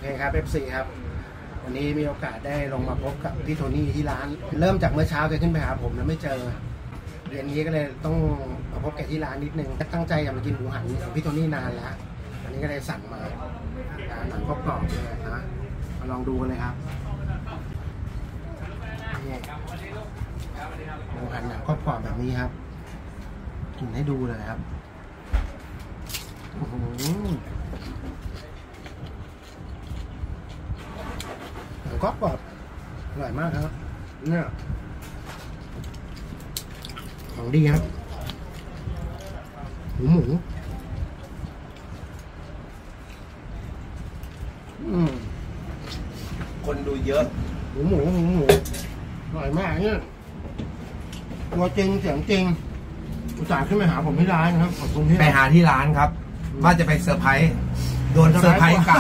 เคครับ FC ครับวันนี้มีโอกาสได้ลงมาพบกับพี่โทนี่ที่ร้านเริ่มจากเมื่อเช้าแกขึ้นไปหาผมแล้วไม่เจอเย็นนี้ก็เลยต้องมาพบแกที่ร้านนิดนึงตั้งใจอยากมากินหมูหันของพี่โทนี่นานแล้ววันนี้ก็เลยสั่งมาหนังกรอบๆเลยนะมาลองดูกันเลยครับนี่หมูหันหนังกรอบๆแบบนี้ครับกินให้ดูเลยครับหนังกรอบอร่อยมากครับเนี่ยของดีครับหมูคนดูเยอะหมูอร่อยมากเนี่ยตัวจริงเสียงจริงอุตส่าห์ขึ้นไปหาผมที่ร้านครับขอบคุณที่ไปหาที่ร้านครับว่าจะไปเซอร์ไพรส์โดนเซอร์ไพรส์กลับ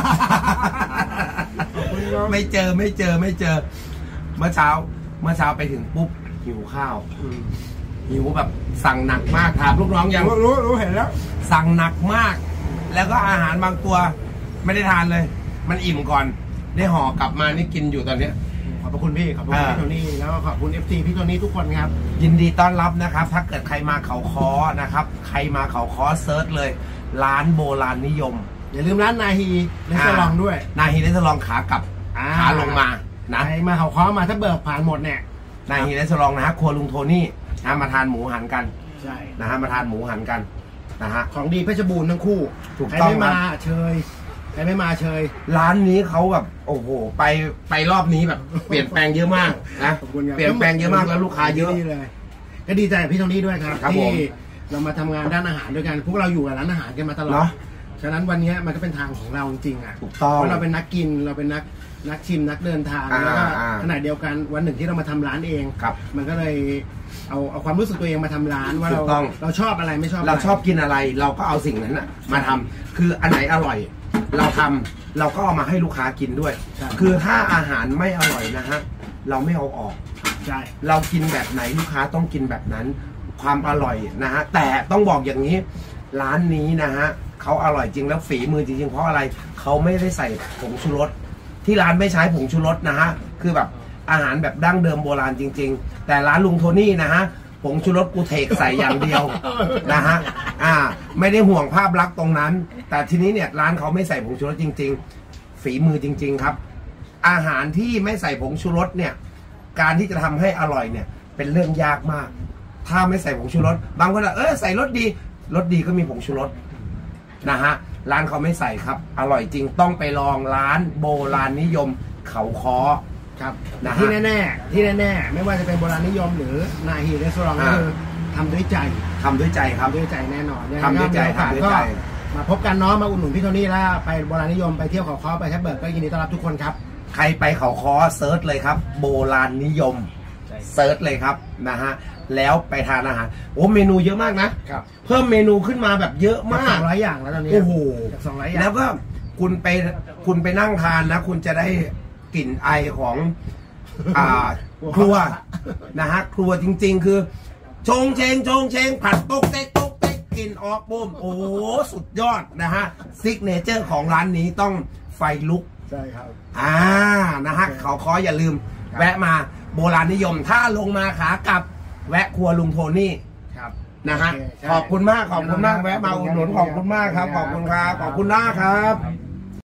ไม่เจอเมื่อเช้าไปถึงปุ๊บหิวข้าวหิวแบบสั่งหนักมากถามลูกน้องยังรู้เห็นแล้วสั่งหนักมากแล้วก็อาหารบางตัวไม่ได้ทานเลยมันอิ่มก่อนได้ห่อกลับมานี่กินอยู่ตอนเนี้ยขอบคุณพี่ขอบคุณพี่โทนี่แล้วขอบคุณ FC พี่โทนี่ทุกคนครับยินดีต้อนรับนะครับถ้าเกิดใครมาเขาค้อนะครับใครมาเขาค้อเซิร์ชเลยร้านโบราณนิยมอย่าลืมร้านนาฮีเรสตอรองด้วยนาฮีเรสตอรองขากลับขาลงมานะมาเขาค้อมาถ้าเบิกผ่านหมดเนี่ยนาฮีเรสตอรองนะฮะครัวลุงโทนี่นะมาทานหมูหันกันใช่นะฮะมาทานหมูหันกันนะฮะของดีเพชรบูรณ์ทั้งคู่ถูกต้องใครไม่มาเชยใครไม่มาเชยร้านนี้เขาแบบโอ้โหไปรอบนี้แบบเปลี่ยนแปลงเยอะมากนะเปลี่ยนแปลงเยอะมากแล้วลูกค้าเยอะเลยก็ดีใจกับพี่โทนี่ด้วยครับที่เรามาทำงานด้านอาหารด้วยกันพวกเราอยู่กับร้านอาหารกันมาตลอดฉะนั้นวันนี้มันก็เป็นทางของเราจริงๆอ่ะถูกต้องเพราะเราเป็นนักกินเราเป็นนักชิมนักเดินทางแล้วก็ขณะเดียวกันวันหนึ่งที่เรามาทำร้านเองมันก็เลยเอาความรู้สึกตัวเองมาทำร้านว่าเราชอบอะไรไม่ชอบเราชอบกินอะไรเราก็เอาสิ่งนั้นมาทำคืออันไหนอร่อยเราทำเราก็เอามาให้ลูกค้ากินด้วยคือถ้าอาหารไม่อร่อยนะฮะเราไม่เอาออกใช่เรากินแบบไหนลูกค้าต้องกินแบบนั้นความอร่อยนะฮะแต่ต้องบอกอย่างนี้ร้านนี้นะฮะเขาอร่อยจริงแล้วฝีมือจริงๆเพราะอะไรเขาไม่ได้ใส่ผงชูรสที่ร้านไม่ใช้ผงชูรสนะฮะคือแบบอาหารแบบดั้งเดิมโบราณจริงๆแต่ร้านลุงโทนี่นะฮะผงชูรสกูเทกใส่อย่างเดียวนะฮะไม่ได้ห่วงภาพลักษณ์ตรงนั้นแต่ทีนี้เนี่ยร้านเขาไม่ใส่ผงชูรสจริงๆฝีมือจริงๆครับอาหารที่ไม่ใส่ผงชูรสเนี่ยการที่จะทำให้อร่อยเนี่ยเป็นเรื่องยากมากถ้าไม่ใส่ผงชูรสบางคนใส่รสดีก็มีผงชูรสนะฮะร้านเขาไม่ใส่ครับอร่อยจริงต้องไปลองร้านโบราณนิยมเขาค้อครับที่แน่ไม่ว่าจะเป็นโบราณนิยมหรือนาฮีเรสตอรองก็คือทำด้วยใจครับด้วยใจแน่นอนทำด้วยใจก็มาพบกันเนาะมาอุดหนุนพี่โทนี่แล้วไปโบราณนิยมไปเที่ยวเขาค้อไปแทบเบิร์กก็ยินดีต้อนรับทุกคนครับใครไปเขาค้อเซิร์ชเลยครับโบราณนิยมเซิร์ชเลยครับนะฮะแล้วไปทานอาหารโอ้เมนูเยอะมากนะครับเพิ่มเมนูขึ้นมาแบบเยอะมาก 200อย่างแล้วตอนนี้โอ้โห 200อย่างแล้วก็คุณไปนั่งทานนะคุณจะได้กลิ่นไอของครัวนะฮะครัวจริงๆคือชงเชงผัดตกเต๊กกลิ่นออกบุ้มโอ้สุดยอดนะฮะซิกเนเจอร์ของร้านนี้ต้องไฟลุกใช่ครับนะฮะเขาค้ออย่าลืมแวะมาโบราณนิยมถ้าลงมาขากลับแวะครัวลุงโทนี่นะฮะขอบคุณมากแวะมาอุดหนุนขอบคุณมากครับขอบคุณครับขอบคุณมากครับ